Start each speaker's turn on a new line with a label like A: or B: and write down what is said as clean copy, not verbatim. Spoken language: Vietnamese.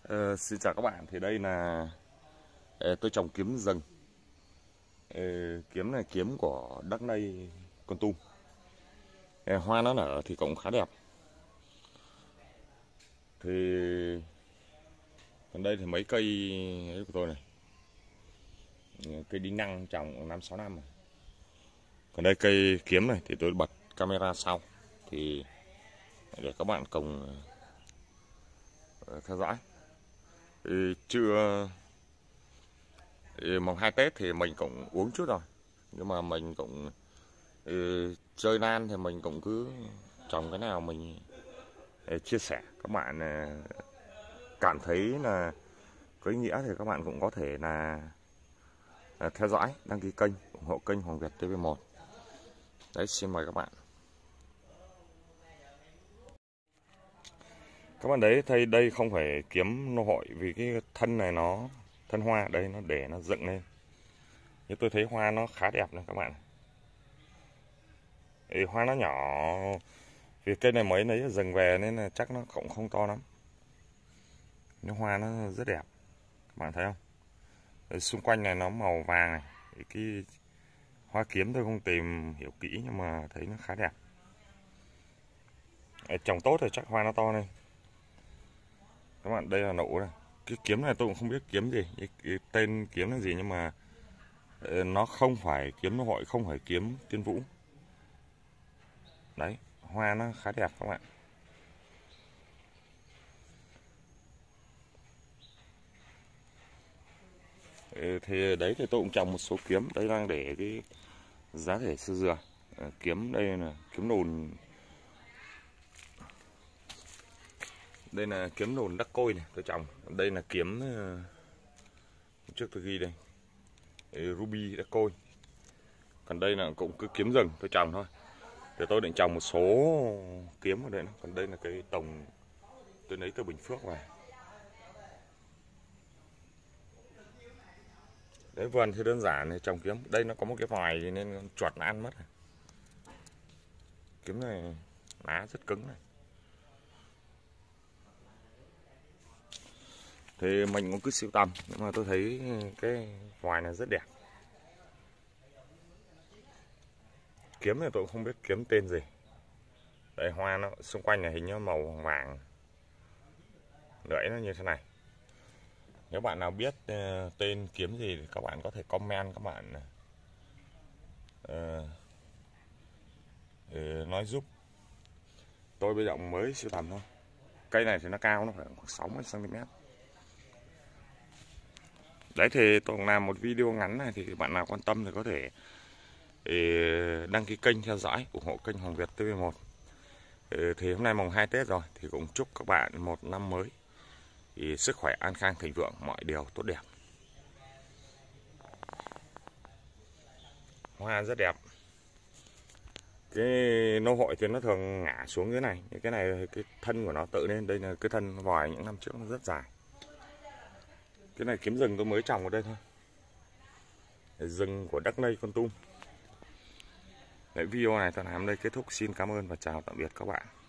A: Xin chào các bạn, thì đây là tôi trồng kiếm rừng. Kiếm này kiếm của Đắk Nây, Kon Tum. Hoa nó nở thì cũng khá đẹp. Thì còn đây thì mấy cây ấy của tôi này, cây đinh năng trồng 5-6 năm rồi. Còn đây cây kiếm này thì tôi bật camera sau thì để các bạn cùng theo dõi. Chưa mùng 2 Tết thì mình cũng uống chút rồi, nhưng mà mình cũng chơi lan thì mình cũng cứ trồng cái nào mình chia sẻ. Các bạn cảm thấy là có ý nghĩa thì các bạn cũng có thể là theo dõi, đăng ký kênh, ủng hộ kênh Hoàng Việt TV1. Đấy, xin mời các bạn. Các bạn đấy thấy đây không phải kiếm nô hội, vì cái thân này nó thân hoa đây nó để nó dựng lên. Nhưng tôi thấy hoa nó khá đẹp này các bạn. Hoa nó nhỏ, vì cây này mới lấy rừng về nên là chắc nó cũng không to lắm. Nhưng hoa nó rất đẹp, các bạn thấy không? Xung quanh này nó màu vàng này. Cái hoa kiếm tôi không tìm hiểu kỹ nhưng mà thấy nó khá đẹp. Trồng tốt thì chắc hoa nó to lên. Các bạn, đây là nụ này. Cái kiếm này tôi cũng không biết kiếm gì, cái tên kiếm là gì, nhưng mà nó không phải kiếm nô hội, không phải kiếm tiên vũ. Đấy, hoa nó khá đẹp các bạn. Thì đấy thì tôi cũng trồng một số kiếm. Đây đang để cái giá thể sư dừa. Kiếm đây là kiếm đồn. Đây là kiếm đồn Đắc Côi này, tôi trồng. Đây là kiếm trước tôi ghi đây, Ruby Đắc Côi. Còn đây là cũng cứ kiếm rừng tôi trồng thôi. Thì tôi định trồng một số kiếm ở đây. Còn đây là cái tổng tôi lấy từ Bình Phước về. Đấy, vườn thì đơn giản này, trồng kiếm. Đây nó có một cái vòi nên chuột nó ăn mất này. Kiếm này lá rất cứng này. Thì mình cũng cứ sưu tầm, nhưng mà tôi thấy cái vòi này rất đẹp. Kiếm này tôi cũng không biết kiếm tên gì. Đây, hoa nó xung quanh này hình như màu vàng, lưỡi nó như thế này. Nếu bạn nào biết tên kiếm gì thì các bạn có thể comment, các bạn nói giúp. Tôi bây giờ mới sưu tầm thôi. Cây này thì nó cao, nó khoảng 60 cm. Đấy, thì tôi làm một video ngắn này, thì bạn nào quan tâm thì có thể đăng ký kênh, theo dõi, ủng hộ kênh Hoàng Việt TV1. Thì hôm nay mùng 2 Tết rồi, thì cũng chúc các bạn một năm mới thì sức khỏe, an khang, thịnh vượng, mọi điều tốt đẹp. Hoa rất đẹp. Cái nô hội thì nó thường ngả xuống dưới này, cái này cái thân của nó tự lên. Đây là cái thân vòi những năm trước nó rất dài. Cái này kiếm rừng tôi mới trồng ở đây thôi, rừng của Đắk Nây, Kon Tum. Video này tôi làm đây kết thúc. Xin cảm ơn và chào tạm biệt các bạn.